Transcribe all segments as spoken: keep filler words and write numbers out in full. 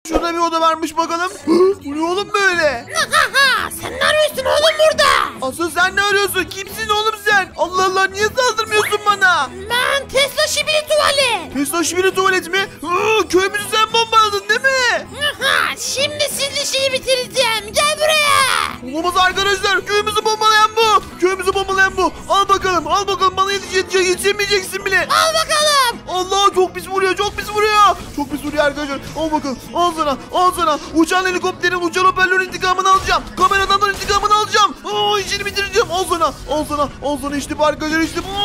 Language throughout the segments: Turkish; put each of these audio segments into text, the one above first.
Şurada bir oda varmış bakalım. Bu ne oğlum böyle? Sen ne arıyorsun oğlum burada? Asıl sen ne arıyorsun? Kimsin oğlum sen? Allah Allah, niye saldırmıyorsun bana? Ben Tesla şibili tuvalet. Tesla şibili tuvalet mi? Hı, köyümüzü sen bombaladın değil mi? Aha, şimdi sizin işini bitireceğim. Gel buraya. Olamaz arkadaşlar, köyümüzü bombalayan bu. Köyümüzü bombalayan bu. Al bakalım, al bakalım, bana yetişecek, yetişemeyeceksin bile. Al bakalım. Allah, çok pis vuruyor, çok pis vuruyor. Çok pis vuruyor arkadaşlar. Al bakalım, al sana, al sana. Uçan helikopterin, uçan hoparlörün intikamını alacağım. Kameradan intikamını alacağım. Aa, işini bitireceğim. Al sana, al sana, al sana, işte bu arkadaşlar, işte bu.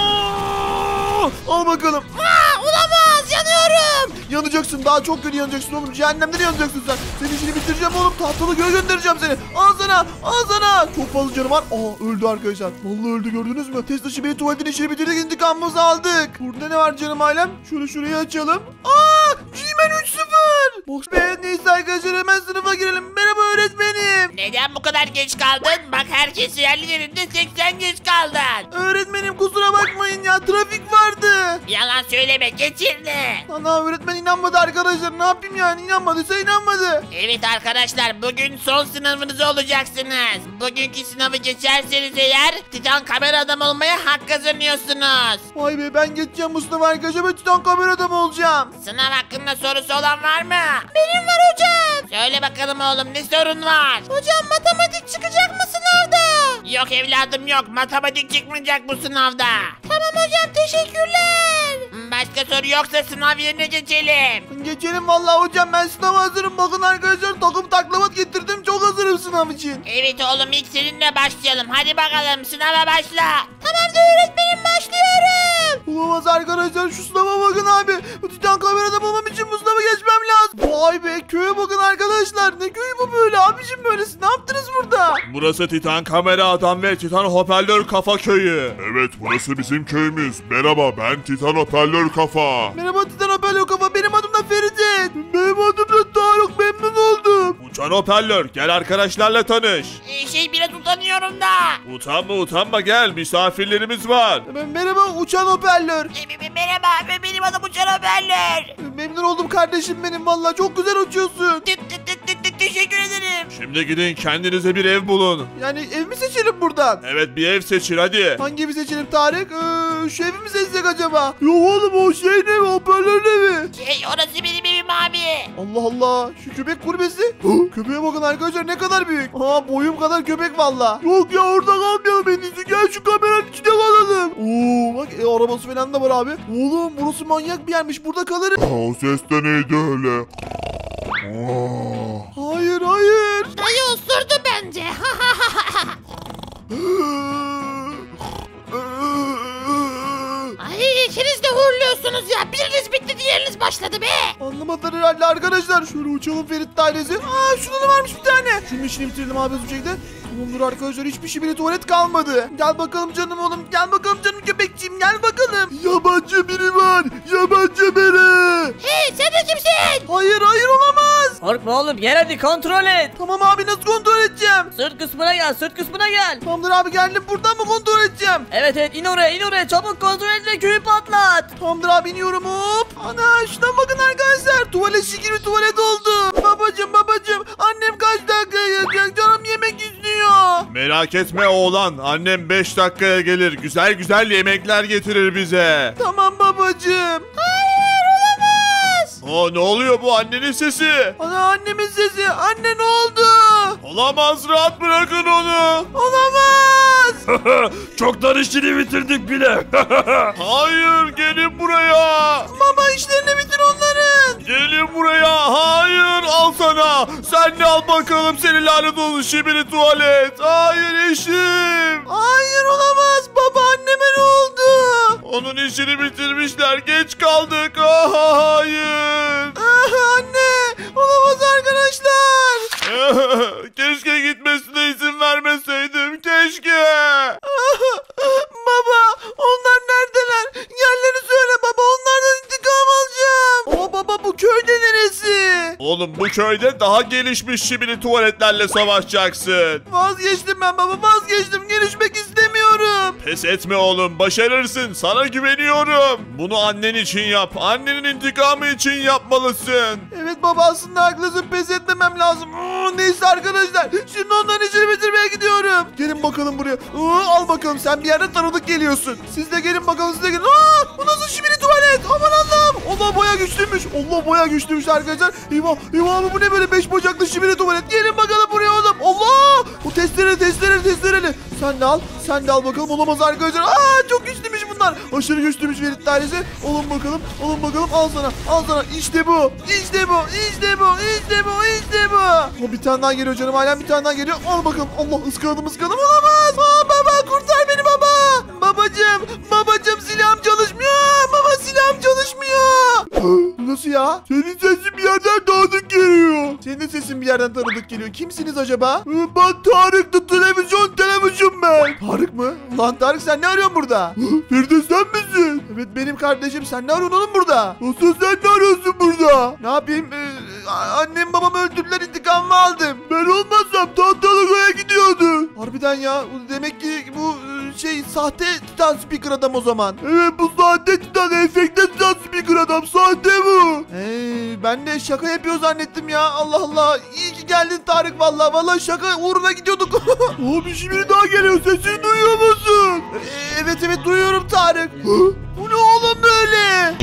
Al bakalım. Aa, olamaz, yanıyorum. Yanacaksın, daha çok kötü yanacaksın oğlum. Cehennemde de yanacaksın sen. Senin işini bitireceğim oğlum. Tahtalı göğe göndereceğim seni. Al sana, al sana. Çok fazla canı var. Aa, öldü arkadaşlar. Vallahi öldü, gördünüz mü? Tesla şibeli tuvaletin işini bitirdik, intikamımızı aldık. Burada ne var canım ailem? Şöyle şurayı açalım. Aa, G-Man üç sıfır. Box be, neyse arkadaşlar, hemen sınıfa girelim. Merhaba öğretmenim. Neden bu kadar geç kaldın? Bak herkes yerli yerinde, tek sen geç kaldın. Öğretmenim kusura bakmayın ya, trafik vardı. Yalan söyleme, geçirdi. Ana, öğretmen inanmadı arkadaşlar. Ne yapayım yani, inanmadıysa inanmadı. Evet arkadaşlar, bugün son sınavınız olacaksınız. Bugünkü sınavı geçerseniz eğer Titan kamera adam olmaya hak kazanıyorsunuz. Vay be, ben geçeceğim Mustafa arkadaşlar, ben Titan kamera adamı olacağım. Sınav hakkında sorusu olan var mı? Benim var hocam. Söyle bakalım oğlum, ne sorun var? Hocam matematik çıkacak mı sınavda? Yok evladım yok, matematik çıkmayacak bu sınavda. Tamam hocam, teşekkürler. Başka soru yoksa sınav yerine geçelim. Geçelim vallahi hocam, ben sınava hazırım. Bakın arkadaşlar, takım taklavat getirdim, çok hazırım sınav için. Evet oğlum, ilk seninle başlayalım. Hadi bakalım, sınava başla. Tamamdır öğretmenim, başlıyorum. Olamaz arkadaşlar, şu sınava bakın abi. Bu Titan kamerada bulmam için bu sınavı geçmem lazım. Vay be, köye bakın arkadaşlar. Ne köyü bu böyle abicim, böylesi ne yaptınız burada? Burası Titan kamera adam ve Titan hoparlör kafa köyü. Evet, burası bizim köyümüz. Merhaba, ben Titan hoparlör kafa. Merhaba Titan hoparlör kafa, benim adım da Ferit. Benim adım da Tarık, memnun oldum. Uçan hoparlör, gel arkadaşlarla tanış. Ee, şey biraz utanıyorum da. Utanma utanma, gel, misafirlerimiz var. Merhaba uçan hoparlör. Ee, merhaba, benim adım Uçan Haberler. Memnun oldum kardeşim benim, vallahi çok güzel uçuyorsun. Teşekkür ederim. Şimdi gidin kendinize bir ev bulun. Yani ev mi seçelim buradan? Evet, bir ev seçin hadi. Hangi evi seçelim Tarık? Ee, şu evi mi seçsek acaba? Yok oğlum, o şey ne? Hoparlör evi. Şey, orası benim evim abi. Allah Allah, şu köpek kulübesi. Köpeğe bakın arkadaşlar, ne kadar büyük. Aa, boyum kadar köpek valla. Yok ya, orada kalmayalım en iyisi. Gel şu kameranın içinde kalalım. Oo bak, e, arabası falan da var abi. Oğlum burası manyak bir yermiş, burada kalırız. O ses de neydi öyle? Hayır hayır. Dayı osurdu bence. Ay, ikiniz de horluyorsunuz ya. Biriniz bitti, diğeriniz başladı be. Anlamadılar herhalde arkadaşlar. Şöyle uçalım Ferit ailesi. Aa, şurada da varmış bir tane. Şunun işini bitirelim abi bu şekilde. Tamamdır arkadaşlar, hiçbir şey bile tuvalet kalmadı. Gel bakalım canım oğlum. Gel bakalım canım köpekçiğim, gel bakalım. Yabancı biri var. Yabancı biri. Hey, sen de kimsin? Hayır hayır, olamaz. Korkma oğlum, gel hadi kontrol et. Tamam abi, nasıl kontrol edeceğim? Sırt kısmına gel, sırt kısmına gel. Tamamdır abi, geldim, buradan mı kontrol edeceğim? Evet evet, in oraya in oraya, çabuk kontrol et ve köyü patlat. Tamamdır abi, iniyorum hop. Ana, şuna bakın arkadaşlar, tuvalet şekil bir tuvalet oldu. Babacım babacım, annem kaç dakika gelecek, canım yemek istiyor. Merak etme oğlan, annem beş dakikaya gelir, güzel güzel yemekler getirir bize. Tamam babacım. Aa, ne oluyor, bu annenin sesi? Ana, annemin sesi. Anne ne oldu? Olamaz, rahat bırakın onu. Olamaz. Çoktan işini bitirdik bile. Hayır, gelin buraya. Baba, işlerini bitir onların. Gelin buraya. Hayır, al sana. Sen de al bakalım, seni lanet olsun şibiri tuvalet. Hayır eşim. Hayır, olamaz. Baba, anneme ne oldu? Onun işini bitirmişler, geç kaldık. Ah, hayır. Ah, anne. Olamaz arkadaşlar. Keşke gitmesine izin vermeseydim, keşke. Baba, onlar neredeler? Yerlerini söyle baba, onlardan intikam alacağım. Ama baba, bu köyde neresi? Oğlum bu köyde daha gelişmiş şibili tuvaletlerle savaşacaksın. Vazgeçtim ben baba, vazgeçtim. Gelişmek istemiyorum. Pes etme oğlum, başarırsın, sana güveniyorum. Bunu annen için yap, annenin intikamı için yapmalısın. Evet baba, aslında haklısın, pes etmemem lazım. Iı, neyse arkadaşlar, şimdi onların işini bitirmeye gidiyorum. Gelin bakalım buraya. Iı, al bakalım, sen bir yerden tanıdık geliyorsun. Siz de gelin bakalım, siz de gelin. Aa, bu nasıl şibili tuvalet? Aman Allah'ım. Allah baya güçlüymüş. Allah baya güçlüymüş arkadaşlar. Eyvah eyvah abi, bu ne böyle beş bacaklı şibili tuvalet? Gelin bakalım buraya oğlum. Allah. Bu testere testere testere. Sen de al. Sen de al bakalım. Olamaz arkadaşlar. Aa, çok güçlüymüş bunlar. Aşırı güçlüymüş Ferit tanesi. Alın bakalım. Alın bakalım. Al sana. Al sana. İşte bu. İşte bu. İşte bu. İşte bu. İşte bu. O bir tane daha geliyor canım. Halen bir tane daha geliyor. Al bakalım. Allah, ıskaladım ıskaladım. Olamaz. Aa, baba kurtar beni baba. Babacım. Babacım, silahım çalışmıyor. Baba, silahım çalışmıyor. Nasıl ya? Senin sesin bir yerden tanıdık geliyor. Senin sesin bir yerden tanıdık geliyor. Kimsiniz acaba? Ben Tarık, televizyon televizyon ben. Tarık mı? Lan Tarık, sen ne arıyorsun burada? Feride, sen misin? Evet, benim kardeşim. Sen ne arıyorsun oğlum burada? Nasıl, sen ne arıyorsun burada? Ne yapayım? Ee, annem babamı öldürdüler, intikamımı aldım. Ben olmasam Tahtalıkaya gidiyordu. Harbiden ya. Demek ki bu şey sahte Titan Speaker adam o zaman. Evet, bu sahte Titan, efekte Titan Speaker adam. Sahte bu. Hey, ben de şaka yapıyor zannettim ya. Allah Allah. İyi ki geldin Tarık vallahi. Vallahi şaka uğruna gidiyorduk. O bir şey biri daha geliyor. Sesini duyuyor musun? Ee, evet evet duyuyorum Tarık. Bu ne oğlum böyle?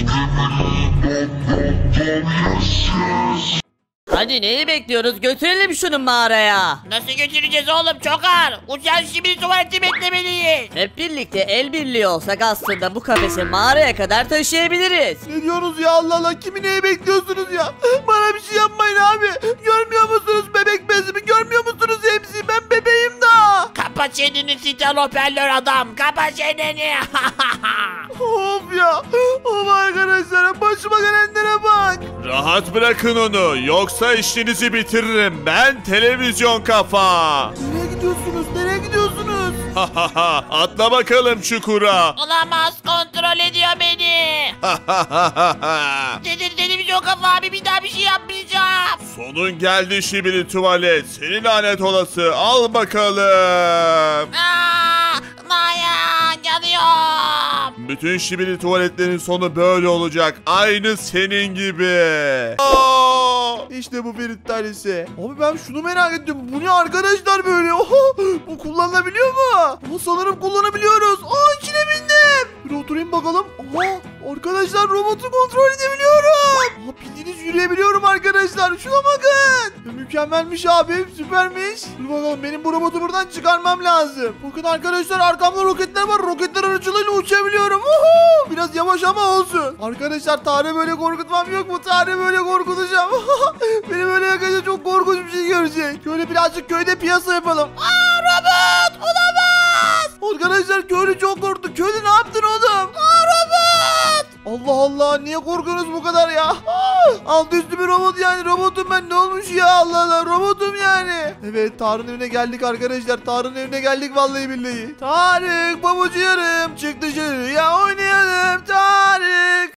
Hadi neyi bekliyoruz? Götürelim şunu mağaraya. Nasıl götüreceğiz oğlum, çok ağır. Uçan şibili tuvaleti beklemeliyiz. Hep birlikte el birliği olsak aslında bu kafesi mağaraya kadar taşıyabiliriz. Ne diyorsunuz ya, Allah Allah, kimi neye bekliyorsunuz ya? Bana bir şey yapmayın abi. Görmüyor musunuz bebek bezimi, görmüyor musunuz hepsi? Ben bebeğim daha. Kapa çeneni Titan hoparlör adam, kapa çeneni. Of ya. Of arkadaşlar, başıma gelenlere bak. Rahat bırakın onu, yoksa işinizi bitiririm. Ben televizyon kafa. Nereye gidiyorsunuz, nereye gidiyorsunuz? Atla bakalım çukura. Olamaz, kontrol ediyor beni. Dedim televizyon kafa abi, bir daha bir şey yapmayacağım. Sonun geldi şibili tuvalet. Seni lanet olası. Al bakalım. Aa, dayan, yanıyorum. Bütün şibili tuvaletlerin sonu böyle olacak. Aynı senin gibi. Aa! İşte bu Ferit tanesi. Abi ben şunu merak ettim. Bu ne arkadaşlar böyle? Oha, bu kullanılabiliyor mu? Bu sanırım kullanabiliyoruz. Aa, içine bindim. Bir oturayım bakalım. Aha, arkadaşlar robotu kontrol edebiliyorum. Aa, bildiğiniz yürüyebiliyorum arkadaşlar. Şuna bakın. Mükemmelmiş abi. Süpermiş. Dur bakalım, benim bu robotu buradan çıkarmam lazım. Bakın arkadaşlar, arkamda roketler var. Roketler aracılığıyla uçabiliyorum. Uhu, biraz yavaş ama olsun. Arkadaşlar, Tarık'ı böyle korkutmam yok mu? Tarık'ı böyle korkutacağım. Beni böyle yakınca çok korkunç bir şey görecek. Şöyle birazcık köyde piyasa yapalım. Aa, robot! Olamaz! Arkadaşlar, köylü çok korktu. Köylü ne yaptın oğlum? Aa, robot! Allah Allah, niye korkuyorsunuz bu kadar ya? Aa, alt üstü bir robot yani. Robotum ben, ne olmuş ya, Allah Allah, robotum yani. Evet, Tarık'ın evine geldik arkadaşlar. Tarık'ın evine geldik vallahi billahi. Tarık, babucu yarım, çık dışarıya oynayalım Tarık.